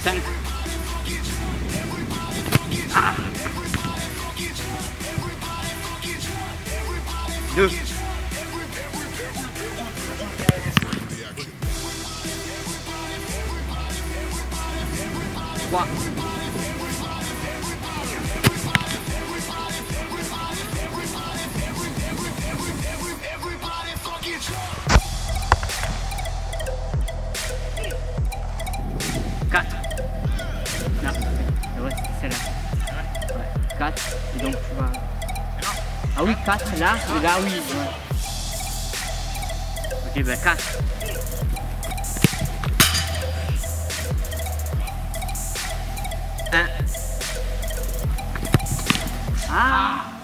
5. Ah. 2. 3. 4. Non, ouais, c'est celle-là. Ouais, 4. Et donc tu vas... Ah oui, 4 là, et là oui. Ok, ben 4. Un. Ah.